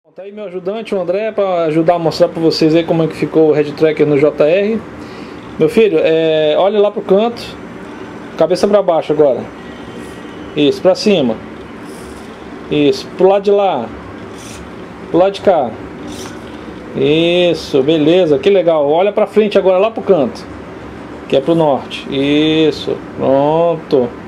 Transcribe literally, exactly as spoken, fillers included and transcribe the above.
Tá aí meu ajudante, o André, para ajudar a mostrar para vocês aí como é que ficou o Head Tracker no J R. Meu filho, é, olha lá pro canto, cabeça para baixo agora. Isso, para cima. Isso, pro lado de lá. Pro lado de cá. Isso, beleza, que legal. Olha para frente agora, lá pro canto, que é pro norte. Isso, pronto.